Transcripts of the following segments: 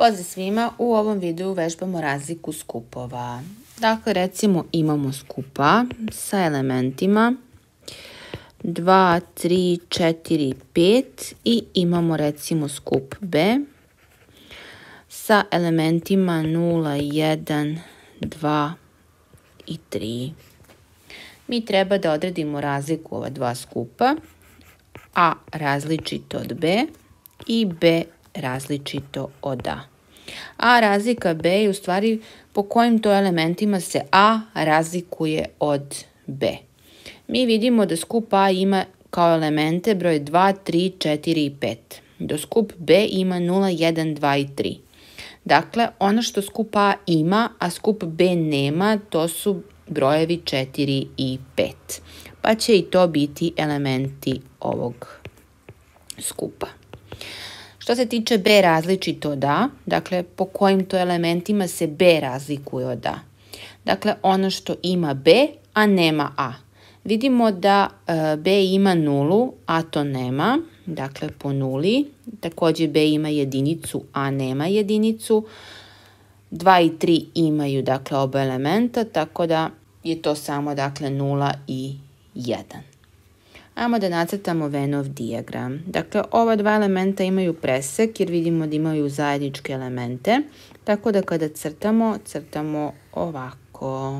Pozdrav svima, u ovom videu vežbamo razliku skupova. Dakle, recimo imamo skup A sa elementima 2, 3, 4, 5 i imamo recimo skup B sa elementima 0, 1, 2 i 3. Mi treba da odredimo razliku ova dva skupa, A različito od B i B različito od A. A razlika B je u stvari po kojim to elementima se A razlikuje od B. Mi vidimo da skup A ima kao elemente broj 2, 3, 4 i 5. Do skup B ima 0, 1, 2 i 3. Dakle, ono što skup A ima, a skup B nema, to su brojevi 4 i 5. Pa će i to biti elementi ovog skupa. Što se tiče B različito od A, dakle po kojim to elementima se B razlikuje od A. Dakle, ono što ima B, a nema A. Vidimo da B ima nulu, a to nema, dakle po nuli. Također B ima jedinicu, a nema jedinicu. 2 i 3 imaju dakle oba elementa, tako da je to samo dakle 0 i 1. Ajmo da nacrtamo Venov dijagram. Dakle, ova dva elementa imaju presek jer vidimo da imaju zajedničke elemente. Tako da kada crtamo ovako.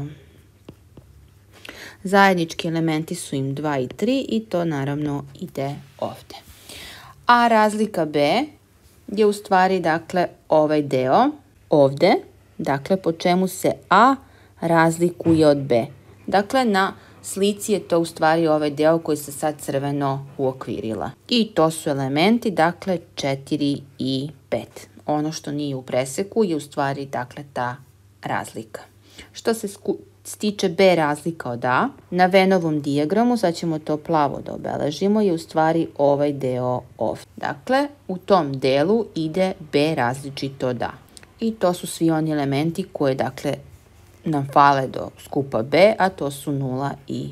Zajednički elementi su im 2 i 3 i to naravno ide ovde. A razlika B je u stvari dakle ovaj deo ovde. Dakle, po čemu se A razlikuje od B. Dakle, na slici je to u stvari ovaj deo koji se sad crveno uokvirila. I to su elementi, dakle, 4 i 5. Ono što nije u preseku je u stvari, dakle, ta razlika. Što se tiče B razlika od A, na Venovom dijagramu, sad ćemo to plavo da obeležimo, je u stvari ovaj deo ovdje. Dakle, u tom delu ide B različito od A. I to su svi oni elementi koje, dakle, nam fale do skupa B, a to su 0 i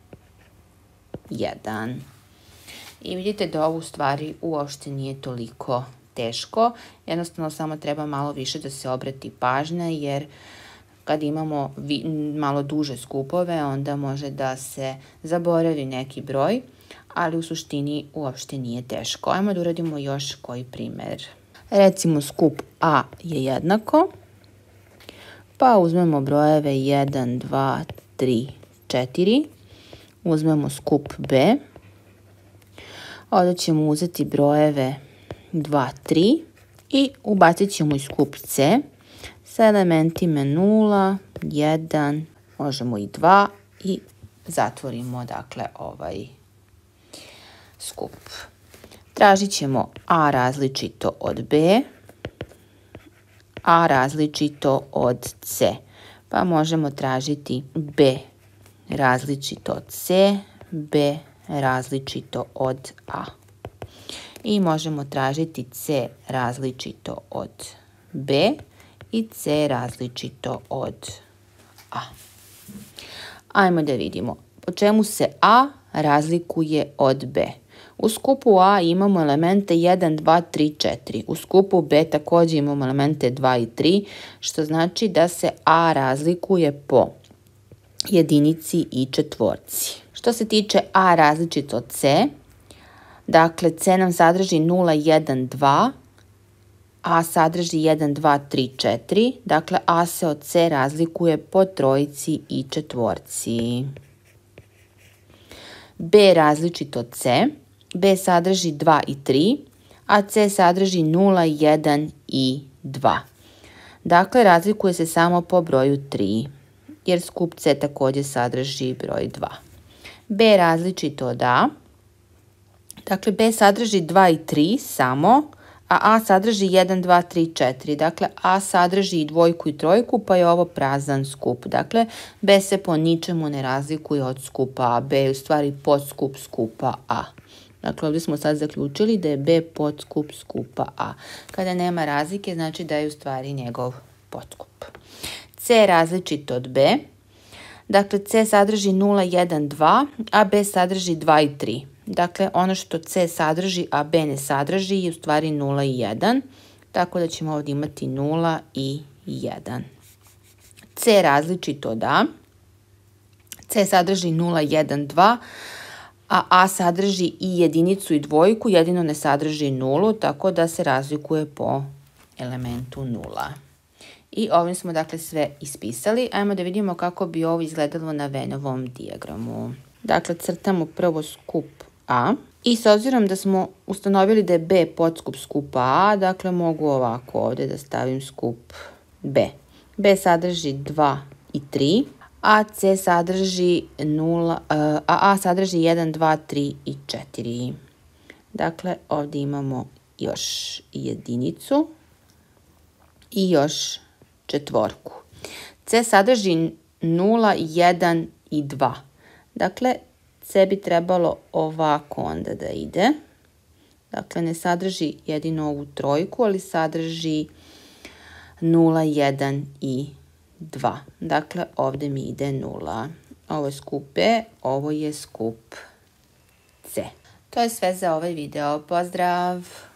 1. I vidite da ovo u stvari uopšte nije toliko teško. Jednostavno samo treba malo više da se obrati pažnja, jer kad imamo malo duže skupove, onda može da se zaboravi neki broj, ali u suštini uopšte nije teško. Ajmo da uradimo još koji primer. Recimo skup A je jednako. Pa uzmemo brojeve 1, 2, 3, 4. Uzmemo skup B. Ovdje ćemo uzeti brojeve 2, 3 i ubacit ćemo i skup C sa elementima 0, 1, možemo i 2 i zatvorimo dakle ovaj skup. Tražit ćemo A različito od B. A različito od C. Pa možemo tražiti B različito od C, B različito od A. I možemo tražiti C različito od B i C različito od A. Ajmo da vidimo po čemu se A razlikuje od B. U skupu A imamo elemente 1, 2, 3, 4. U skupu B također imamo elemente 2 i 3, što znači da se A razlikuje po jedinici i četvorci. Što se tiče A različito od C, dakle C nam sadrži 0, 1, 2, A sadrži 1, 2, 3, 4. Dakle, A se od C razlikuje po trojici i četvorci. B različito od C. B sadrži 2 i 3, a C sadrži 0, 1 i 2. Dakle, razlikuje se samo po broju 3, jer skup C također sadrži broj 2. B različito od A. Dakle, B sadrži 2 i 3 samo, a A sadrži 1, 2, 3, 4. Dakle, A sadrži i dvojku i trojku, pa je ovo prazan skup. Dakle, B se po ničemu ne razlikuje od skupa A. B je u stvari podskup skupa A. Dakle, ovdje smo sad zaključili da je B podskup skupa A. Kada nema razlike, znači da je u stvari njegov podskup. C različito od B. Dakle, C sadrži 0, 1, 2, a B sadrži 2 i 3. Dakle, ono što C sadrži, a B ne sadrži je u stvari 0 i 1. tako da ćemo ovdje imati 0 i 1. C različito od A. C sadrži 0, 1, 2, a A sadrži i jedinicu i dvojku, jedino ne sadrži nulu, tako da se razlikuje po elementu 0. I ovim smo dakle sve ispisali. Ajmo da vidimo kako bi ovo izgledalo na Vennovom dijagramu. Dakle, crtamo prvo skup A i s obzirom da smo ustanovili da je B podskup skupa A, dakle mogu ovako ovdje da stavim skup B. B sadrži 2 i 3, a C sadrži 0, A sadrži 1, 2, 3 i 4. Dakle, ovdje imamo još jedinicu i još četvorku. C sadrži 0, 1 i 2. Dakle, C bi trebalo ovako onda da ide. Dakle, ne sadrži jedino ovu trojku, ali sadrži 0, 1 i 2. Dakle, ovdje mi ide 0. Ovo je skup B, ovo je skup C. To je sve za ovaj video. Pozdrav!